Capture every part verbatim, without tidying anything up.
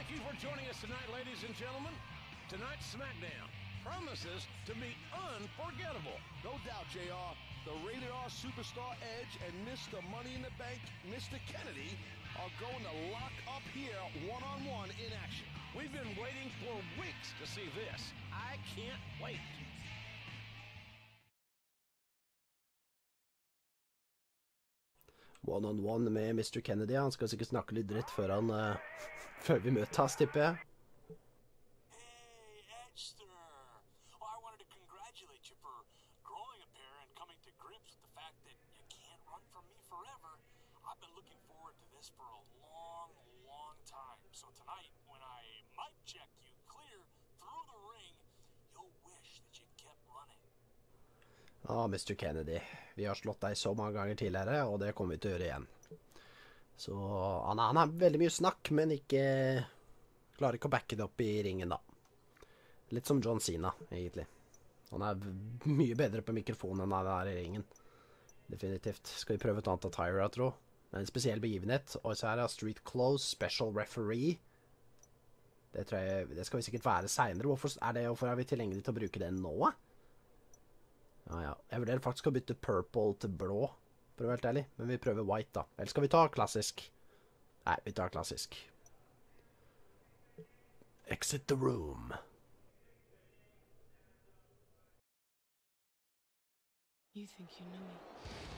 Thank you for joining us tonight, ladies and gentlemen. Tonight's SmackDown promises to be unforgettable. No doubt, J R. The Rated R Superstar Edge and Mister Money in the Bank, Mister Kennedy, are going to lock up here one-on-one in action. We've been waiting for weeks to see this. I can't wait. One-on-one med Mister Kennedy. Han skal sikkert snakke litt dritt før han uh, før vi møter hans, tipper jeg. Hey, Edgester. Well, I wanted to congratulate you for growing a pair and coming to grips with the fact that you can't run from me forever. I've been looking forward to this for a long, long time. So tonight, when I might check you clear through the ring, you'll wish that you kept running. Ah, Mister Kennedy. Vi har slått deg så mange ganger tidligere, og det kommer vi til å gjøre igjen. Så han, han har veldig mye snakk, men ikke klarer ikke å backe det opp i ringen da. Litt som John Cena, egentlig. Han er mye bedre på mikrofonen enn han er i ringen. Definitivt. Skal vi prøve et annet attire, jeg tror. Det er en spesiell begivenhet. Og så er det Street Clothes, Special Referee. Det, tror jeg, det skal vi sikkert være senere. Hvorfor er, det, hvorfor er vi tilgjengelig til å bruke det nå? Ja, ja. Jeg vurderer faktisk å bytte purple til blå, for å være helt ærlig. Men vi prøver white da. Eller skal vi ta klassisk? Nei, vi tar klassisk. Exit the room. You think you know me?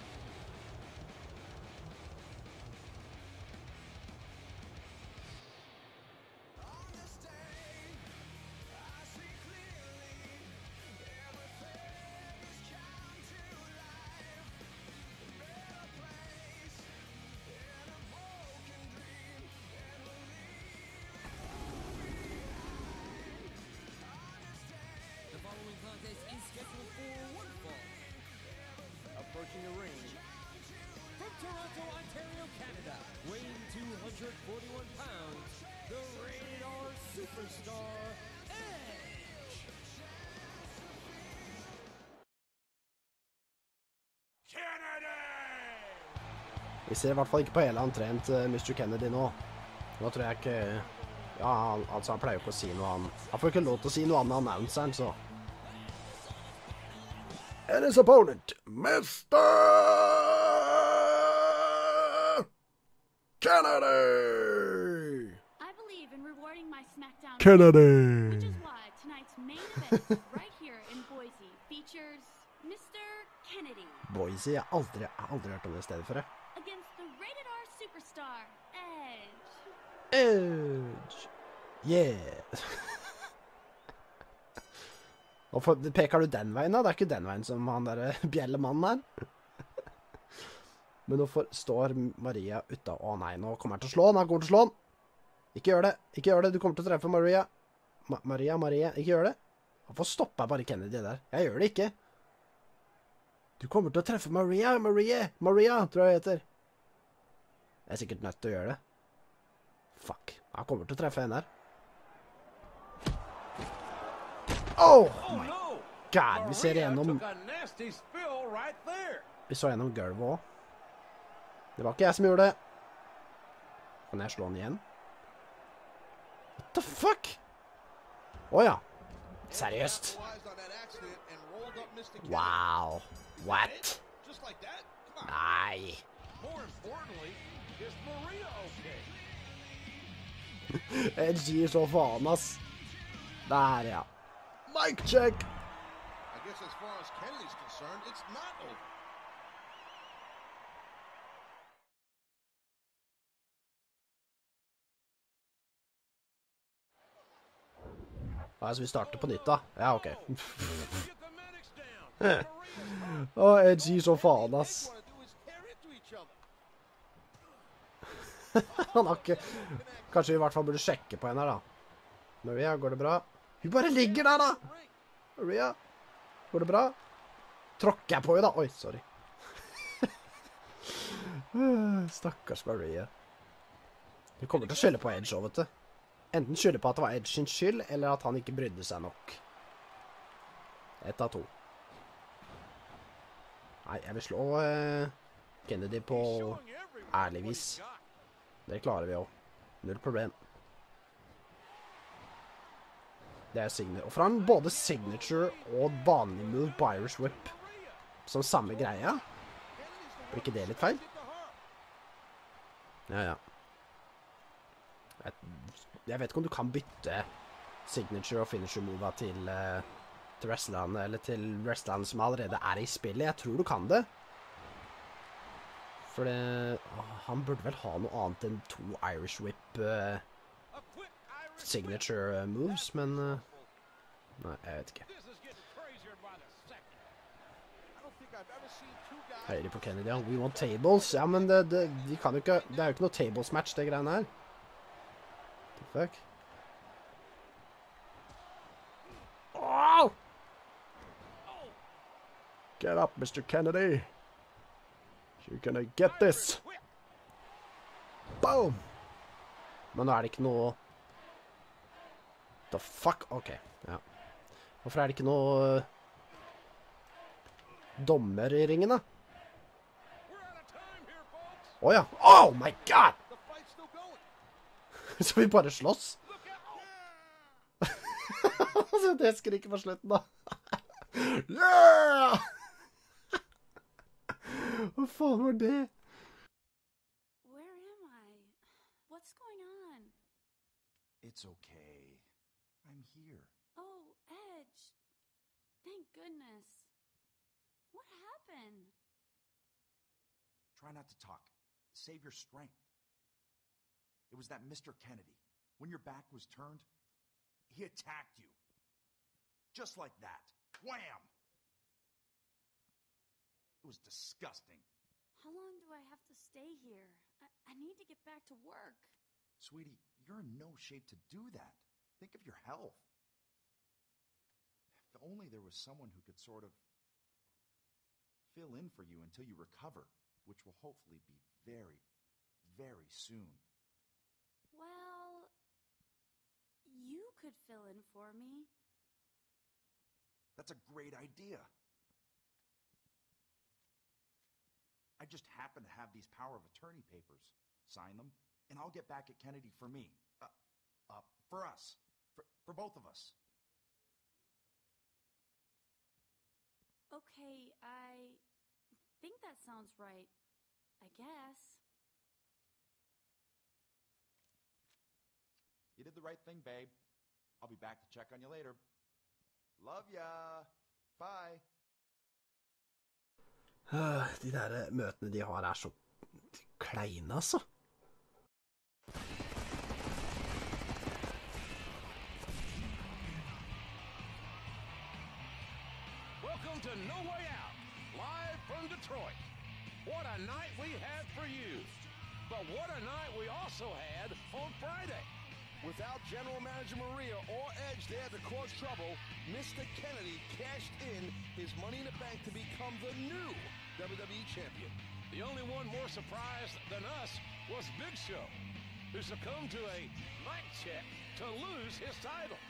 Approaching the ring. From Toronto, Ontario, Canada, weighing two hundred forty-one pounds, the Rated R Superstar, Edge. Kennedy! Vi ser i hvert fall ikke på hele han trent uh, Mister Kennedy nå. Nå tror jeg ikke... Ja, han, altså han pleier jo ikke å si noe han... Han får ikke lov til å si noe annet enn annonseren, så... And his opponent, Mister Kennedy! I believe in rewarding my SmackDown Kennedy! which is why tonight's main event right here in Boise features Mister Kennedy Boise, jeg har aldri, jeg har aldri hørt om det stedet før. against the Rated R Superstar, Edge. Edge! Yeah! Hvorfor peker du den veien da? Det er ikke den veien som han der bjellemannen her. Men hvorfor står Maria ute? Å nei, nå kommer han til å slå han. Han kommer til å slå han. Ikke gjør det. Ikke gjør det. Du kommer til å treffe Maria. Ma Maria, Maria. Ikke gjør det. Hvorfor stopper jeg bare Kennedy der? Jeg gjør det ikke. Du kommer til å treffe Maria. Maria. Maria, tror jeg heter. Jeg er sikkert nødt til å gjøre det. Fuck. Han kommer til å treffe henne her. Oh my god, vi ser gjennom... Vi så gjennom gulvet også. Det var ikke jeg som gjorde det. Kan jeg slå han igjen? What the fuck? Åja. Seriøst. Wow. What? Nei. Edge gir så faen, ass. Der, ja. Mic check. I guess as far as Kennedy's concerned, it's not over. Ja, så vi starter på nytt da. Ja, ok. Åh, Edge gir så faen, ass. Han har ikke... Kanskje vi i hvert fall burde sjekke på henne her, da. Maria, går det bra? Hun bare ligger der, da! Maria, går det bra? Tråkker jeg på henne, da? Oi, sorry. Stakkars Maria. Hun kommer til å skylde på Edge også, vet du. Enten skylde på at det var Edge sin skyld, eller at han ikke brydde seg nok. Et av to. Nei, jeg vil slå uh, Kennedy på ærlig vis. Det klarer vi også. Null problem. Det er signature. Og for han både signature og vanlig move på Irish Whip som samme greia. Blir ikke det litt feil? Ja, ja. Jeg, jeg vet ikke om du kan bytte signature og finisher move til, uh, til wrestlerne, eller til wrestlerne som allerede er i spillet. Jeg tror du kan det. For det, åh, han burde vel ha noe annet enn to Irish Whip uh, signature moves, men uh, nei, jeg vet ikke. Høyre på Kennedy, ja. We want tables. Ja, men det, det, de kan jo ikke, det er jo ikke noe tables match, det greiene her. What the fuck? Oh! Get up, mister Kennedy. You're gonna get this. Boom! Men nå er det ikke noe... The fuck? Ok, ja. Hvorfor er det ikke noe... dommer i ringen, da? Åja! Oh my god! Så vi bare slåss? Så det skriker på slutten, da. Yeah! Hva faen var det? Where am I? What's going on? It's okay. I'm here. Oh, Edge. Thank goodness. What happened? Try not to talk. Save your strength. It was that Mister Kennedy. When your back was turned, he attacked you. Just like that. Wham! It was disgusting. How long do I have to stay here? I, I need to get back to work. Sweetie, you're in no shape to do that. Think of your health. If only there was someone who could sort of fill in for you until you recover, which will hopefully be very, very soon. Well, you could fill in for me. That's a great idea. I just happen to have these power of attorney papers. Sign them, and I'll get back at Kennedy for me. Uh, uh, for us. For, for both of us. Okay, I think that sounds right. I guess. You did the right thing, babe. I'll be back to check on you later. Love ya. Bye. De der møtene de har er så kleine, altså. Welcome to No Way Out, live from Detroit. What a night we had for you. But what a night we also had on Friday. Without General Manager Maria or Edge there to cause trouble, Mister Kennedy cashed in his Money in the Bank to become the new W W E Champion. The only one more surprised than us was Big Show, who succumbed to a mic check to lose his title.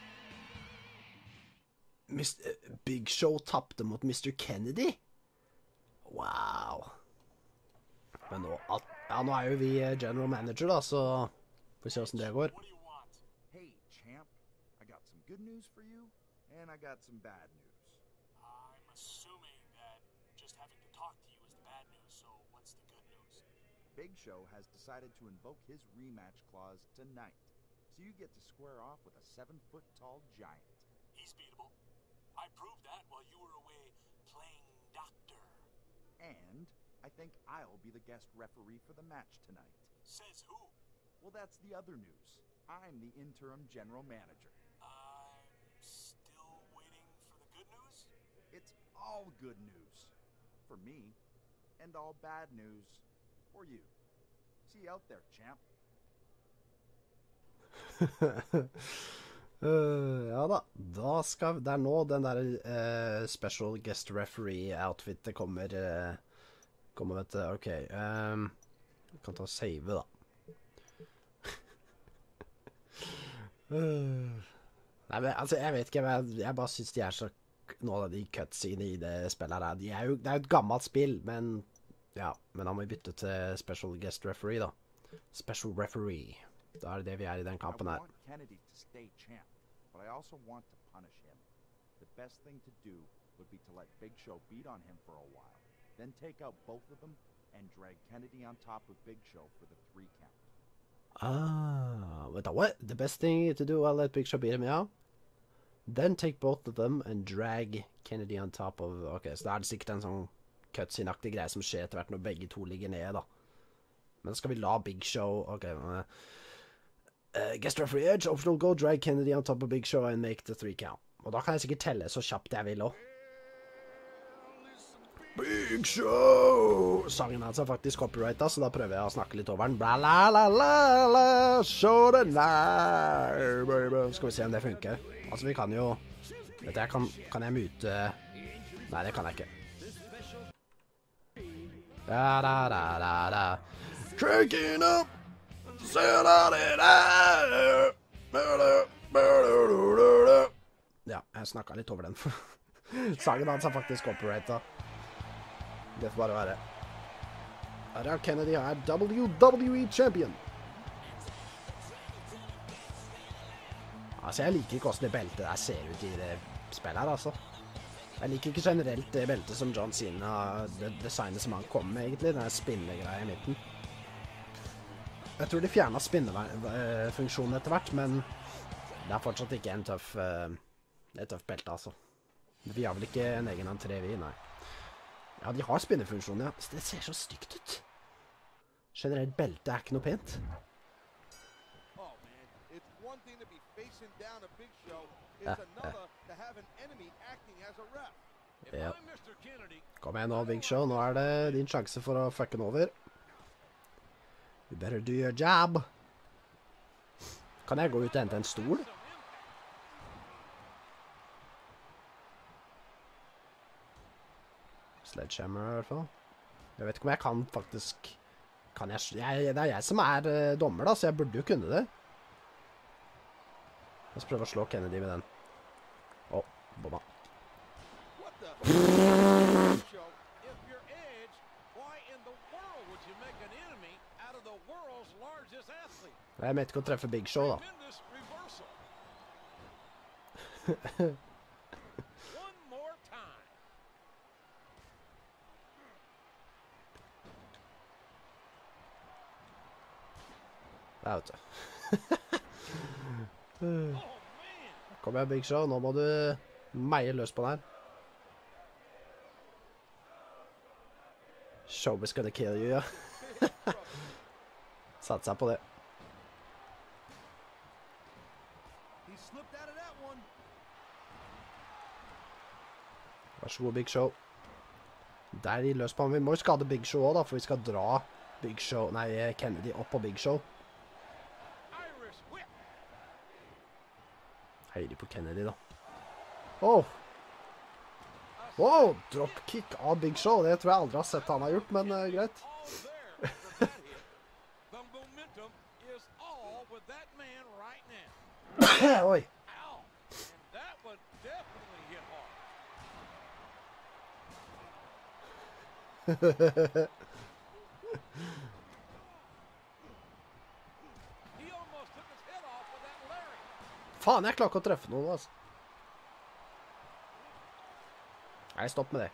mister Big Show tappte mot mister Kennedy? Wow. Men nå, ja, nå er jo vi general manager, da, så får vi se hvordan det går. Hey, champ. I got some good news for you, and I got some bad news. I'm assuming that just having to talk to you is the bad news, so what's the good news? Big Show has decided to invoke his rematch clause tonight, so you get to square off with a seven-foot-tall giant. He's beatable. I proved that while you were away playing doctor. And I think I'll be the guest referee for the match tonight. Says who? Well, that's the other news. I'm the interim general manager. I'm still waiting for the good news? It's all good news for me, and all bad news for you. See you out there, champ. uh, ja da, da skal det er nå den der uh, special guest referee outfitet kommer, uh, kommer vet du, ok, um, vi kan ta og save da. uh, nei, men altså, jeg vet ikke, jeg, jeg bare synes de er så, noen av de cutsene i det spillet her, de er jo, det er jo et gammelt spill, men ja, men da må vi bytte til special guest referee da. Special referee. Da er det det vi er i den kampen her. I want Kennedy to stay champ, but I also want to punish him. The best thing to do would be to let Big Show beat on him for a while, then take out both of them and drag Kennedy on top of Big Show for the three count. Ah, wait, what? The best thing to do, I'll let Big Show beat him, ja. Then take both of them and drag Kennedy on top of... Ok, så da er det sikkert en sånn cutscene-aktig greie som skjer etter hvert når begge to ligger nede, da. Men skal vi la Big Show... Ok, uh, uh, guest referee Edge, optional go, drag Kennedy on top of Big Show and make the three count. Og da kan jeg sikkert telle så kjapt jeg vil også. Big Show! Sangen hans er faktisk copyrighta, så da prøver jeg å snakke litt over den. Bla la la la la, show the night, baby. Skal vi se om det funker. Altså, vi kan jo... Vet du, jeg kan, kan jeg mute... Nei, det kan jeg ikke. Da da da da da. Cranking up! Say da da da. Ja, jeg snakket litt over den. Sangen hans er faktisk copyrighta. Det får bare være. Real Kennedy er W W E champion. Altså, jeg liker ikke hvordan det beltet der ser ut i det spillet her, altså. Jeg liker ikke generelt det beltet som John Cena, det designet som han kom med, egentlig. Den spinne-greia i midten. Jeg tror de fjernet spinnefunksjonen etter hvert, men det er fortsatt ikke en tøff, et tøff belte, altså. Vi har vel ikke en egen entré, vi, nei. Ja, de har spinnefunksjonen, ja. Det ser så stygt ut. Generelt belte er ikke noe pent. Oh, man. It's one thing to be facing down a Big Show. It's another to have an enemy acting as a ref. Ja. Kom igjen nå, Big Show. Nå er det din sjanse for å fucke den over. You better do your job. Kan jeg gå ut og hente en stol? Sledgehammer i hvert fall. Jeg vet ikke om jeg kan faktisk... Kan jeg... jeg det er jeg som er uh, dommer da, så jeg burde jo kunne det. La oss prøve å slå Kennedy med den. Åh, oh, bomba. Jeg mente ikke å treffe Big Show da. Der, vet du. Kom igjen, Big Show. Nå må du meie løs på den her. Show is gonna kill you, ja. Satt seg på det. Vær så god, Big Show. Der er de løs på han. Vi må jo skade Big Show også da, for vi skal dra Big Show, nei, Kennedy opp på Big Show. Heilig på Kennedy da. Åh! Wow, dropkick av Big Show. Det tror jeg aldri har sett han har gjort, men uh, greit. Oi. Faen, jeg klarer ikke å treffe noen, altså. Nei, stopp med det.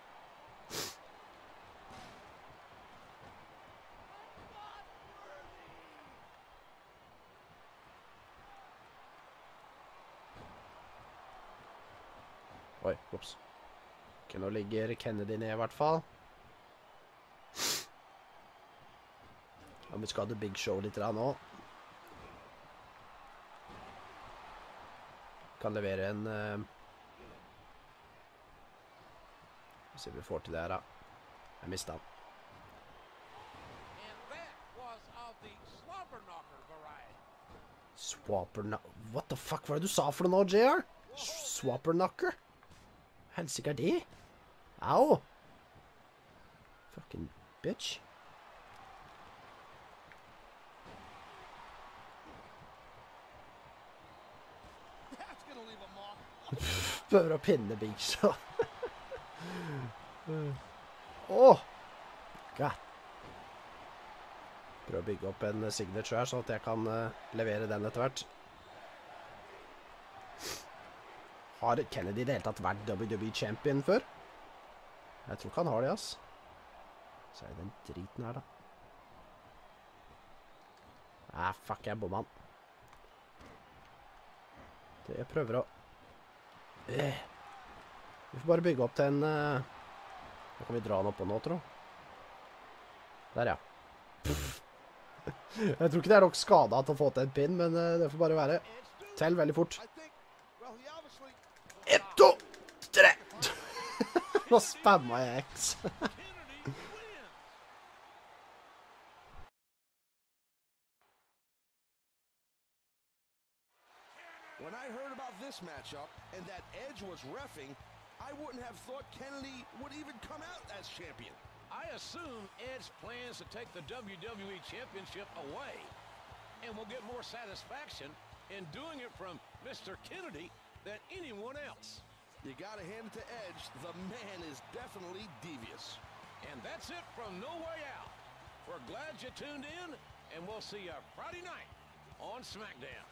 Oi, ups. Ok, nå ligger Kennedy ned i hvert fall. Og vi skal ha Big Show litt da nå. Kan levere en... Uh... Vi ser vi får til det her da. Jeg mistet han. Swapperknocker? What the fuck var det du sa for noe nå, J R? Swapperknocker? Helsike er det? Au! Fucking bitch. Prøver å pinne Big Show. Åh! God. Prøver å bygge opp en signature her, så at jeg kan uh, levere den etter hvert. Har Kennedy i det hele tatt vært W W E champion før? Jeg tror ikke han har det, ass. Så er det den driten her, da. Ah, fuck, jeg bommer han. Det jeg prøver å... Eh. Vi får bare bygge opp til en... Uh... Nå kan vi dra han opp på nå, tro. Der, ja. Jeg tror ikke det er nok skadet til å få til en pin, men uh, det får bare være. Tell veldig fort. En, to, tre! Nå spammer jeg X. When I heard about this matchup and that Edge was reffing, I wouldn't have thought Kennedy would even come out as champion. I assume Edge plans to take the W W E Championship away and will get more satisfaction in doing it from Mister Kennedy than anyone else. You gotta hand it to Edge. The man is definitely devious. And that's it from No Way Out. We're glad you tuned in, and we'll see you Friday night on SmackDown.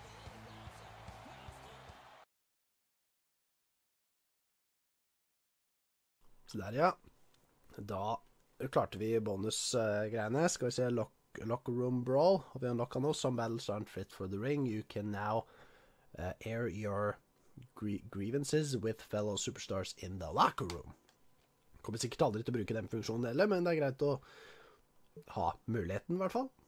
Så der, ja. Da klarte vi bonusgreiene. Skal vi se lock, Locker Room Brawl. Har vi unlocka noe? Some battles aren't fit for the ring. You can now uh, air your gr grievances with fellow superstars in the locker room. Kommer sikkert aldri til å bruke den funksjonen heller, men det er greit å ha muligheten i hvert fall.